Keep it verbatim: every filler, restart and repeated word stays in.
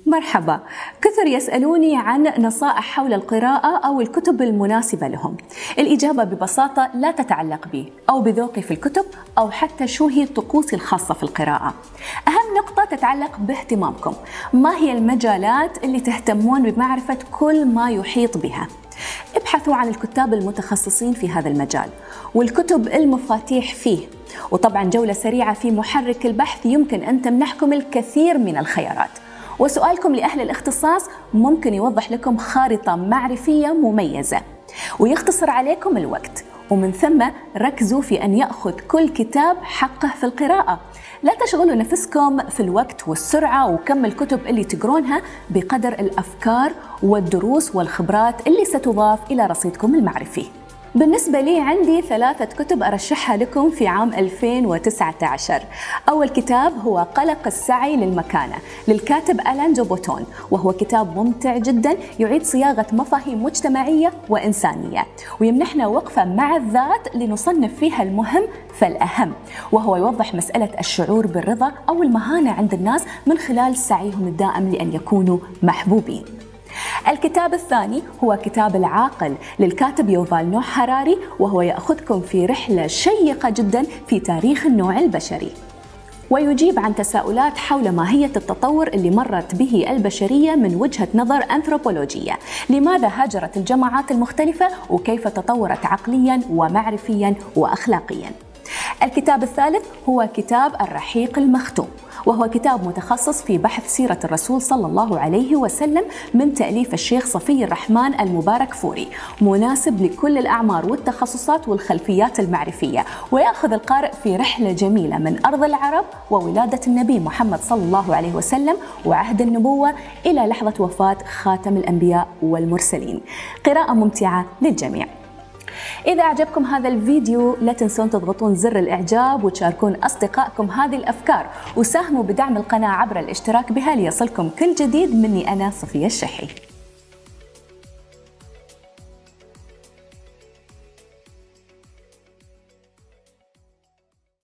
مرحبا. كثر يسألوني عن نصائح حول القراءة أو الكتب المناسبة لهم. الإجابة ببساطة لا تتعلق بي أو بذوقي في الكتب أو حتى شو هي طقوسي الخاصة في القراءة. أهم نقطة تتعلق باهتمامكم. ما هي المجالات اللي تهتمون بمعرفة كل ما يحيط بها؟ ابحثوا عن الكتاب المتخصصين في هذا المجال والكتب المفاتيح فيه، وطبعا جولة سريعة في محرك البحث يمكن أن تمنحكم الكثير من الخيارات. وسؤالكم لأهل الاختصاص ممكن يوضح لكم خارطة معرفية مميزة ويختصر عليكم الوقت، ومن ثم ركزوا في أن يأخذ كل كتاب حقه في القراءة. لا تشغلوا نفسكم في الوقت والسرعة وكم الكتب اللي تقرونها بقدر الأفكار والدروس والخبرات اللي ستضاف إلى رصيدكم المعرفي. بالنسبة لي عندي ثلاثة كتب أرشحها لكم في عام ألفين وتسعة عشر. أول كتاب هو قلق السعي للمكانة للكاتب ألان دو بوتون، وهو كتاب ممتع جدا يعيد صياغة مفاهيم مجتمعية وإنسانية ويمنحنا وقفة مع الذات لنصنف فيها المهم فالأهم، وهو يوضح مسألة الشعور بالرضا أو المهانة عند الناس من خلال سعيهم الدائم لأن يكونوا محبوبين. الكتاب الثاني هو كتاب العاقل للكاتب يوفال نوح هراري، وهو يأخذكم في رحلة شيقة جدا في تاريخ النوع البشري، ويجيب عن تساؤلات حول ماهية التطور اللي مرت به البشرية من وجهة نظر أنثروبولوجية. لماذا هاجرت الجماعات المختلفة وكيف تطورت عقليا ومعرفيا وأخلاقيا. الكتاب الثالث هو كتاب الرحيق المختوم، وهو كتاب متخصص في بحث سيرة الرسول صلى الله عليه وسلم من تأليف الشيخ صفي الرحمن المبارك فوري، مناسب لكل الأعمار والتخصصات والخلفيات المعرفية، ويأخذ القارئ في رحلة جميلة من أرض العرب وولادة النبي محمد صلى الله عليه وسلم وعهد النبوة إلى لحظة وفاة خاتم الأنبياء والمرسلين. قراءة ممتعة للجميع. إذا أعجبكم هذا الفيديو لا تنسون تضغطون زر الإعجاب وتشاركون أصدقائكم هذه الأفكار، وساهموا بدعم القناة عبر الاشتراك بها ليصلكم كل جديد مني أنا صفية الشحي.